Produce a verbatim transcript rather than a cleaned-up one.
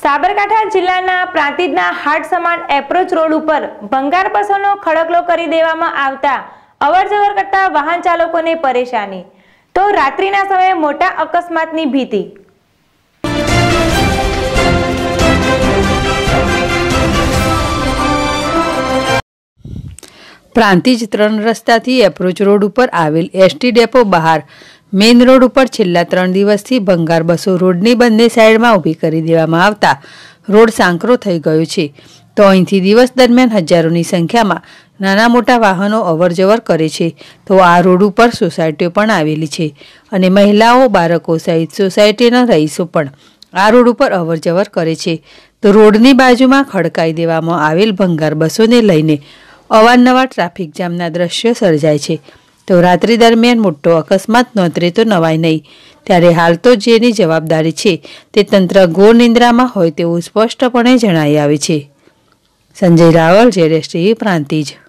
સાબરકાંઠા જિલ્લાના પ્રાંતિજના હાટ સમાન approach road ઉપર ભંગાર બસોનો ખડકલો કરી દેવામાં આવતા અવરજવર કરતા વાહન ચાલકોને પરેશાની, તો રાત્રિના સમયે મોટા અકસ્માતની ભીતિ। પ્રાંતિજ ત્રણ રસ્તાથી એપ્રોચ રોડ ઉપર આવેલ એસટી ડેપો બહાર મેઇન રોડ ઉપર છેલ્લા ત્રણ દિવસથી ભંગાર બસો રોડની બંને સાઈડમાં ઊભી કરી દેવામાં આવતા રોડ સાંકરો થઈ ગયો છે। તો અહીંથી દિવસ દરમિયાન હજારોની સંખ્યામાં નાના મોટા વાહનો અવરજવર કરે છે। તો આ રોડ ઉપર સોસાયટીઓ પણ આવેલી છે અને મહિલાઓ, બાળકો સહિત સોસાયટીના રહીશો પણ આ રોડ ઉપર અવરજવર કરે છે। તો રોડની બાજુમાં ખડકાઈ દેવામાં આવેલ ભંગાર બસોને લઈને અવારનવાર ટ્રાફિક જામના દ્રશ્યો સર્જાય છે। તો રાત્રિ દરમિયાન મોટો અકસ્માત નોંધે તો નવાય નહીં, ત્યારે હાલ તો જેની જવાબદારી છે તે તંત્ર ઘોર નિંદ્રામાં હોય તેવું સ્પષ્ટપણે જણાઈ આવે છે। સંજય રાવલ, જેડેશ ટીવી, પ્રાંતિજ।